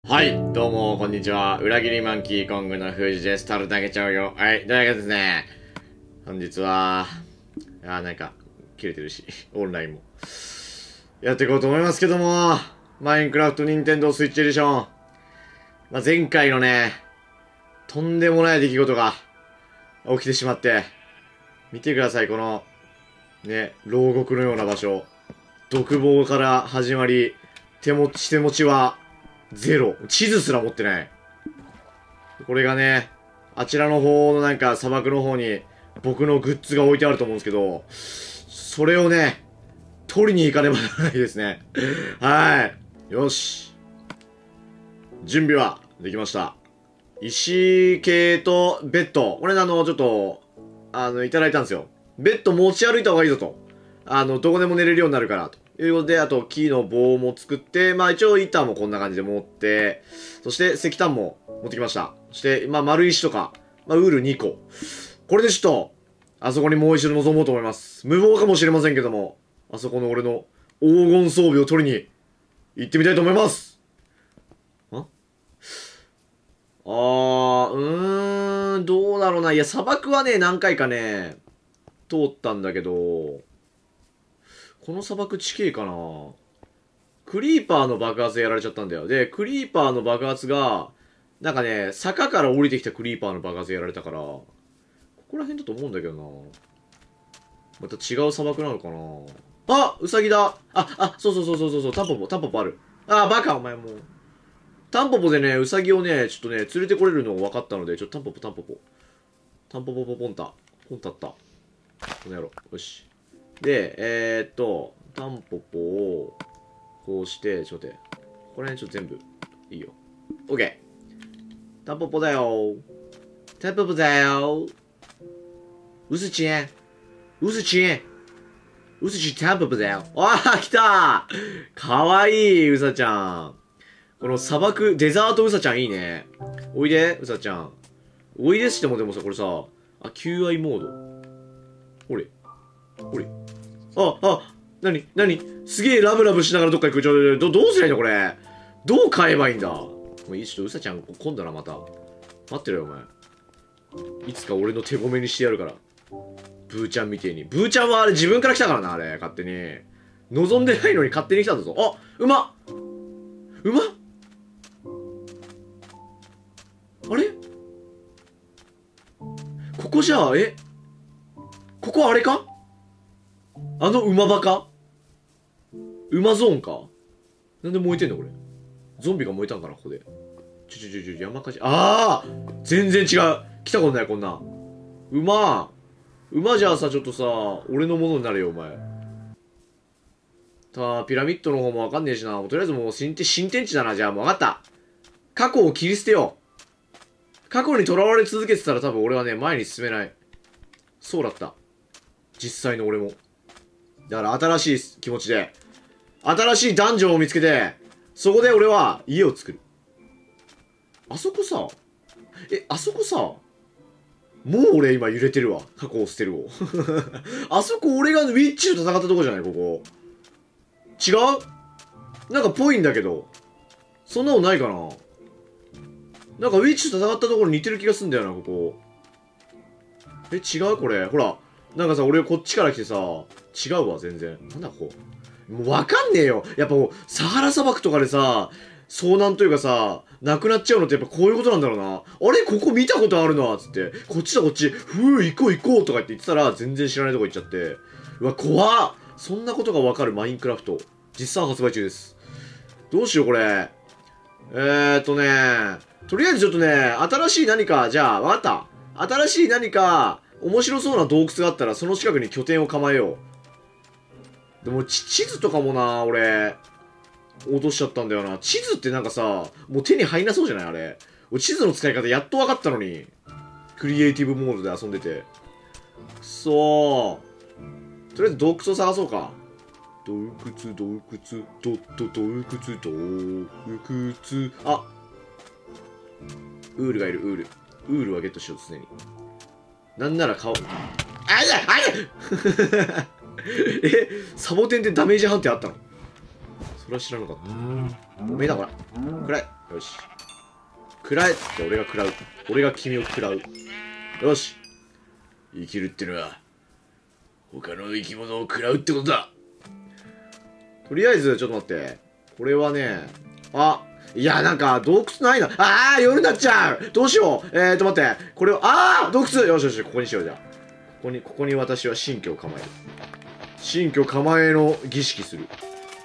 はい、どうも、こんにちは。裏切りマンキーコングのフージです。タル投げちゃうよ。はい、というわけでですね、本日は、なんか、切れてるし、オンラインも。やっていこうと思いますけども、マインクラフトニンテンドースイッチエディション。前回のね、とんでもない出来事が起きてしまって、見てください、この、ね、牢獄のような場所。独房から始まり、手持ちは、ゼロ。地図すら持ってない。これがね、あちらの方のなんか砂漠の方に僕のグッズが置いてあると思うんですけど、それをね、取りに行かねばならないですね。はい。よし。準備はできました。石系とベッド。これちょっと、いただいたんですよ。ベッド持ち歩いた方がいいぞと。どこでも寝れるようになるからと。ということで、あと、木の棒も作って、一応、板もこんな感じで持って、そして、石炭も持ってきました。そして、丸石とか、ウール2個。これでちょっと、あそこにもう一度臨もうと思います。無謀かもしれませんけども、あそこの俺の黄金装備を取りに、行ってみたいと思います。どうだろうな。いや、砂漠はね、何回かね、通ったんだけど、この砂漠地形かな。クリーパーの爆発でやられちゃったんだよ。で、クリーパーの爆発が、なんかね、坂から降りてきたクリーパーの爆発でやられたから、ここら辺だと思うんだけどな。また違う砂漠なのかな。あ、ウサギだ。そう、タンポポある。バカお前もう。タンポポでね、ウサギをね、ちょっとね、連れてこれるのが分かったので、タンポポ。タンポポポポンタ。ポンタった。この野郎。よし。で、タンポポを、こうして、ちょっと待って。これね、ちょっと全部、いいよ。オッケー。タンポポだよ。タンポポだよ。うすちん。タンポポだよ。来たかわいい、うさちゃん。この砂漠、デザートうさちゃんいいね。おいで、うさちゃん。おいでしてもでもさ、これさ、求愛モード。ほれ。なにすげえラブラブしながらどっか行く。どうすりゃいいのこれ。どう買えばいいんだ。もういい、ちょっとうさちゃん今度な、また。待ってろよ、お前。いつか俺の手ごめにしてやるから。ブーちゃんみてえに。ブーちゃんはあれ自分から来たからな、あれ。勝手に。望んでないのに勝手に来たんだぞ。馬あれここじゃあ、ここあれか馬場か馬ゾーンか。なんで燃えてんのこれ。ゾンビが燃えたんかなここで。山火事。全然違う。来たことない、こんな。馬じゃあさ、ちょっとさ、俺のものになれよ、お前。ピラミッドの方もわかんねえしな。とりあえずもう新天地だな。じゃあもうわかった。過去を切り捨てよう。過去に囚われ続けてたら多分俺はね、前に進めない。そうだった。実際の俺も。だから新しい気持ちで、新しいダンジョンを見つけて、そこで俺は家を作る。あそこさ、もう俺今揺れてるわ。過去を捨てるを。あそこ俺がウィッチと戦ったとこじゃないここ。違うなんかぽいんだけど。そんなのないかな。なんかウィッチと戦ったところ似てる気がすんだよな、ここ。違うこれ。ほら。なんかさ、俺こっちから来てさ、違うわ、全然。なんだここ。もうわかんねえよ。やっぱもう、サハラ砂漠とかでさ、遭難というかさ、なくなっちゃうのってやっぱこういうことなんだろうな。あれここ見たことあるな、つって。こっちだこっち。行こうとかって言ってたら、全然知らないとこ行っちゃって。うわ、怖っ。そんなことがわかるマインクラフト。実際発売中です。どうしよう、これ。とりあえずちょっとね、新しい何か、じゃあ、わかった。新しい何か、面白そうな洞窟があったら、その近くに拠点を構えよう。でも、地図とかもな、俺、落としちゃったんだよな。地図ってなんかさ、もう手に入んなそうじゃないあれ。俺地図の使い方やっと分かったのに。クリエイティブモードで遊んでて。くそー。とりあえず洞窟を探そうか。洞窟。ウールがいる、ウールはゲットしよう、常に。なんなら顔。サボテンってダメージ判定あったのそれは知らなかった。おめえだ、ほら。暗い。 よし。食らえって俺が食らう。俺が君を食らう。よし。生きるってのは、他の生き物を食らうってことだ。とりあえず、ちょっと待って。これはね、あ、いや、なんか、洞窟ないな。夜になっちゃう。どうしよう。待って。これを、洞窟。よしよし、ここにしよう、じゃあ。ここに私は神居を構える。神居構えの儀式する。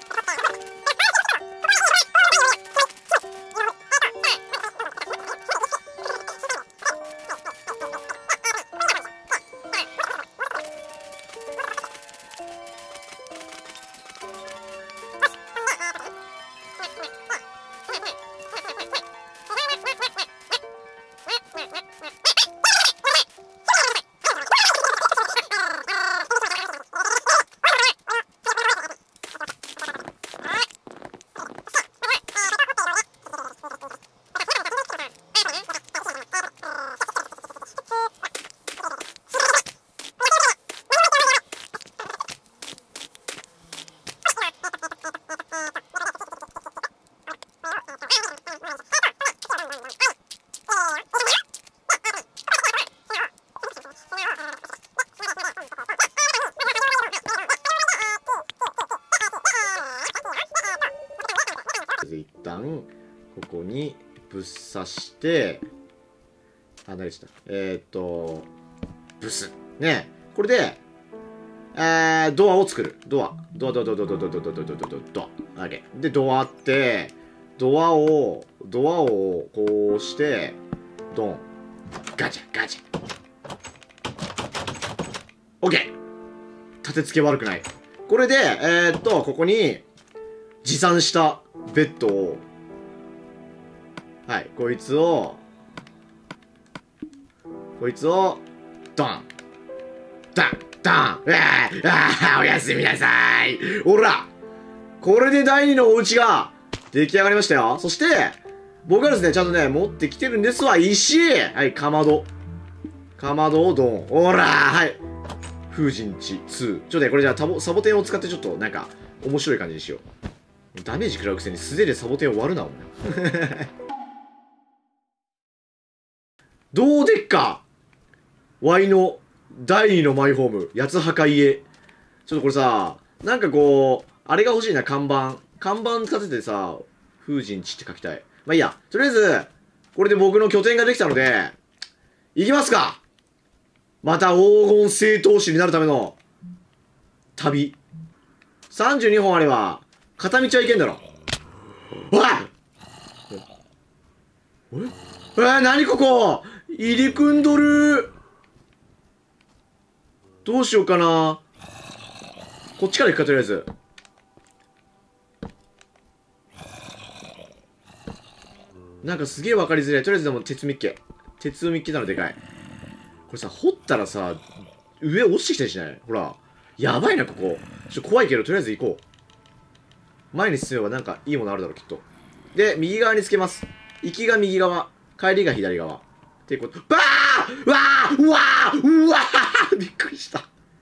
一旦ここにぶっ刺して慣れちゃったブスね。これでドアを作る。ドアオッケーでドアってドアをこうしてドンガチャガチャオッケー。立て付け悪くない。これでここに持参したベッドを、はい、こいつをドンおやすみなさい。ほら、これで第二のお家が出来上がりましたよ。そして僕はですね、ちゃんとね持ってきてるんですわ。石、はい、かまどをドン。ほら、はい、風神地2。これじゃあサボテンを使ってちょっとなんか面白い感じにしよう。ダメージ食らうくせに素手でサボテンを割るな、お前。どうでっか、ワイの第2のマイホーム、八つ墓家。ちょっとこれさ、なんかこう、あれが欲しいな、看板立ててさ、風神地って書きたい。まあいいや。とりあえず、これで僕の拠点ができたので、行きますか。また黄金聖闘士になるための旅。32本あれば、片道はいけんだろ。わっ、何ここ、入り組んどる。どうしようかな。こっちから行くか、とりあえず。なんかすげえ分かりづらい。とりあえずでも鉄ミッケなのでかい。これさ、掘ったらさ、上落ちてきたりしない？ほら。やばいな、ここ。ちょっと怖いけど、とりあえず行こう。前に進めばなんかいいものあるだろう、きっと。で、右側につけます。行きが右側、帰りが左側。ってこと。バー！うわーびっくりした。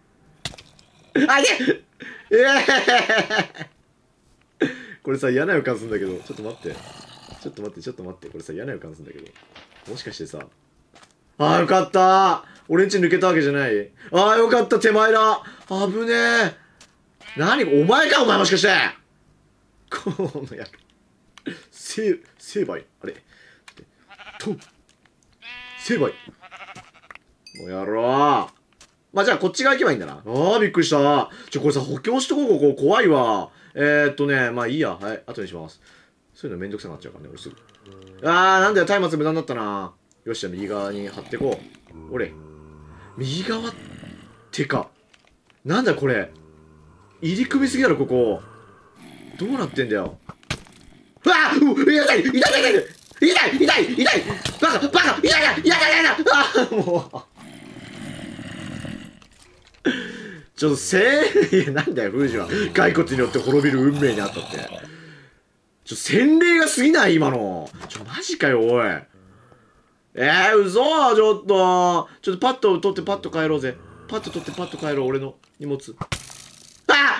これさ、嫌な予感するんだけど、ちょっと待って。これさ、嫌な予感するんだけど。もしかしてさ、よかったー。俺んち抜けたわけじゃない。よかった、手前だ。危ねえ。何お前か、お前もしかして。このや成敗あれと成敗もうやろう。まあ、じゃあこっち側行けばいいんだな。びっくりした。これさ、補強しとこう、ここ。怖いわ。まあいいや。はい、後にします。そういうのめんどくさくなっちゃうからね、俺すぐ。なんだよ、松明無駄になったな。よし、じゃあ右側に貼ってこう。俺。右側ってか。なんだこれ。入り組みすぎだろ、ここ。どうなってんだよ。痛いバカ痛いもう。ちょっといや、なんだよ、風神は。骸骨によって滅びる運命にあったって。洗礼が過ぎない今の。マジかよ、おい。嘘ちょっとパッと取ってパッと帰ろうぜ。パッと取ってパッと帰ろう、俺の荷物。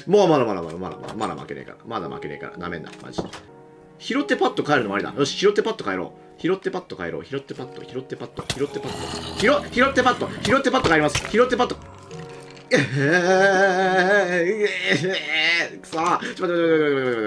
もうまだ負けねえから。まだ負けねえから。なめんな、マジで。拾ってパッと帰るのもありだ。よし、拾ってパッと帰ろう。拾ってパッと帰ろう。拾ってパッと、拾ってパッと、拾ってパッと。拾ってパッと、拾ってパッと帰ります。拾ってパッと。くそー。ちょっと待って。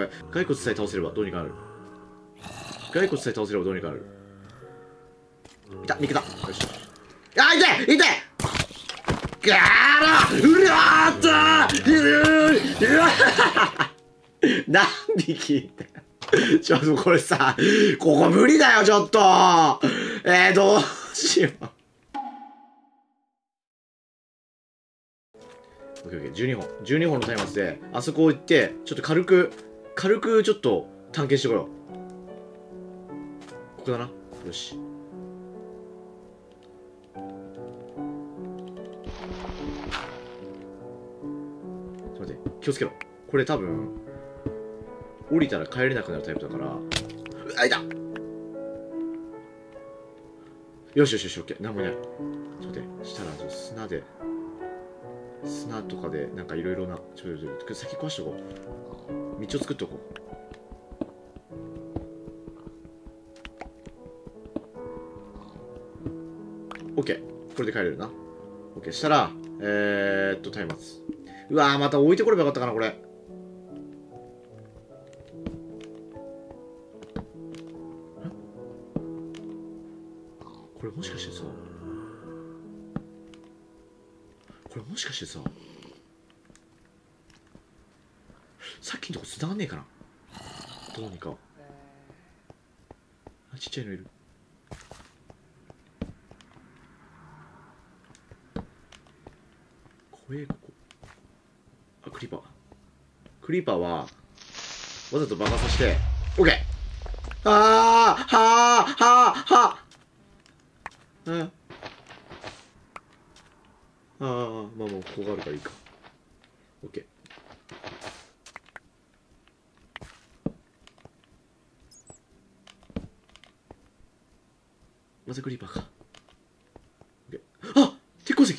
骸骨さえ倒せればどうにかなる。骸骨さえ倒せればどうにかなる。いた、見つけた。よし。あ、痛いガーラうわーったー何匹いたちょっとこれさ、ここ無理だよ、ちょっとどうしよう。オッケーオッケー、12本の松明で、あそこ行って、ちょっと軽くちょっと探検してこよう。ここだな。よし。ちょっと待って、気をつけろ。これ多分、降りたら帰れなくなるタイプだから。あ、いた！よし、オッケー。なんもいない。ちょっと待って、したら、砂とかで、なんかいろいろな、先壊しとこう。道を作っとこう。オッケー。これで帰れるな。オッケー。したら、松明。うわー、また置いてこればよかったかな、これ。これもしかしてさ、さっきのとこ繋がんねえかな。どうにか。あ、ちっちゃいのいる。怖え、ここ。あ、クリーパーはわざと爆破させて。オッケー。まあここがあるからいいか。オッケー。またクリーパーか。オッケー。あ、鉄鉱石。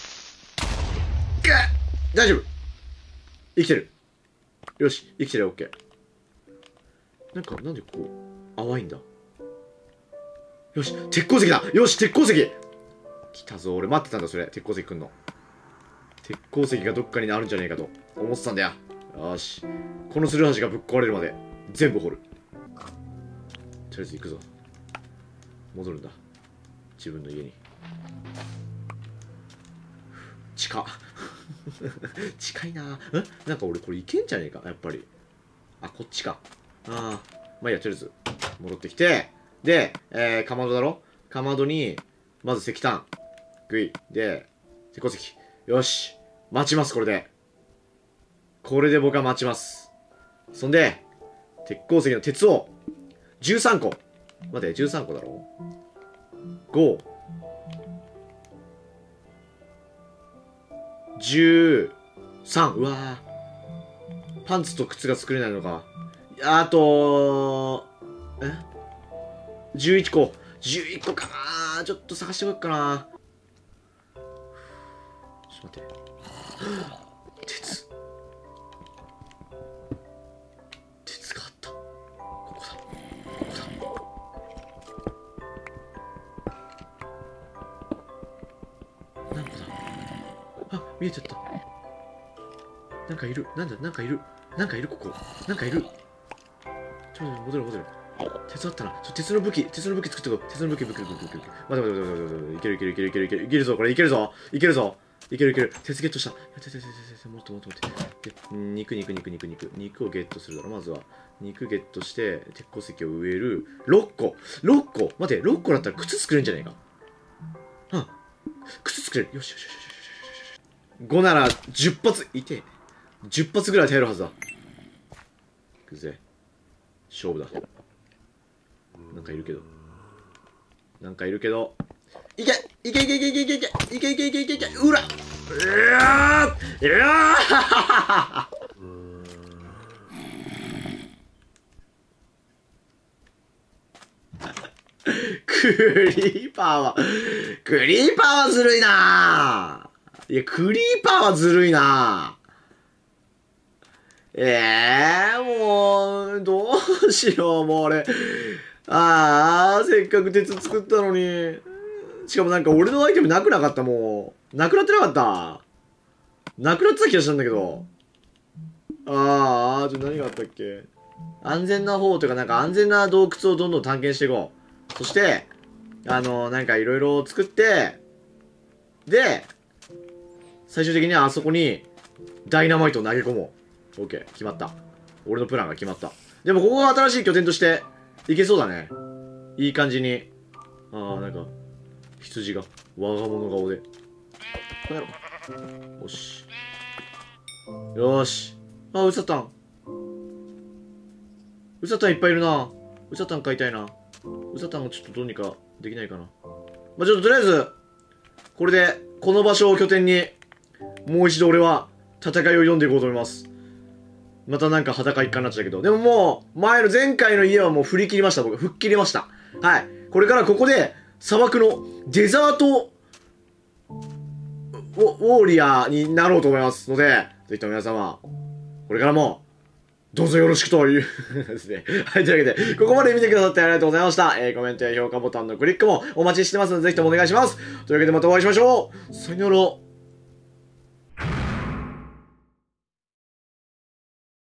大丈夫。生きてる。よし、生きてるよ、オッケー。なんでここ淡いんだ。よし、鉄鉱石だ。よし、鉄鉱石来たぞ。俺待ってたんだ、それ。鉄鉱石くんの。鉄鉱石がどっかにあるんじゃねえかと思ってたんだよ。よし。このツルハシがぶっ壊れるまで全部掘る。とりあえず行くぞ。戻るんだ。自分の家に。近いな。なんか俺これいけんじゃねえか、やっぱり。あ、こっちか。まあいいや、とりあえず戻ってきて、で、かまどだろ。かまどにまず石炭グイで鉄鉱石。よし、待ちます。これで僕は待ちます。そんで鉄鉱石の鉄を13個。待って、13個だろ。5、13。うわー、パンツと靴が作れないのか。あと11個かな。ちょっと探してこよっかな。ちょっと待って。鉄があった。ここだ。何個だ。あ、見えちゃった。なんかいる。なんかいる、ここ。なんかいる。ちょっと戻る。鉄あったな。鉄の武器作ってこう。鉄の武器。待て。いけるぞ、これ。いけるぞ。鉄ゲットした。もっと。で、肉をゲットするだろ。まずは、肉ゲットして、鉄鉱石を植える。6個。待て、6個だったら靴作れるんじゃねえか。靴作れる。よし。5なら10発。いてえ。 10発ぐらい耐えるはずだ。いくぜ。勝負だ。なんかいるけど。いけいけいけいけいけいけいけいけいけいけいけいけいけうらクリーパーはずるいな。いや、クリーパーはずるいな。もう、どうしよう、もう俺。せっかく鉄作ったのに。しかもなんか俺のアイテムなくなかった、もう。なくなってなかった。なくなってた気がしたんだけど。何があったっけ。安全な方というか、なんか安全な洞窟をどんどん探検していこう。そして、なんかいろいろ作って、で、最終的にはあそこに、ダイナマイトを投げ込もう。オッケー、決まった。俺のプランが決まった。でもここが新しい拠点として、いけそうだね。いい感じに。なんか、羊が、我が物顔で。こうやろう。よし。よし。ウサタン。ウサタンいっぱいいるな。ウサタン買いたいな。ウサタンをちょっとどうにかできないかな。ちょっととりあえず、これで、この場所を拠点に、もう一度俺は、戦いを挑んでいこうと思います。またなんか裸一貫になっちゃうけど。でももう、前回の家はもう振り切りました、僕。吹っ切りました。はい。これからここで、砂漠のデザート、ウォーリアーになろうと思いますので、ぜひとも皆様、これからも、どうぞよろしくというですね。はい、というわけで、ここまで見てくださってありがとうございました。コメントや評価ボタンのクリックもお待ちしてますので、ぜひともお願いします。というわけでまたお会いしましょう。さよなら。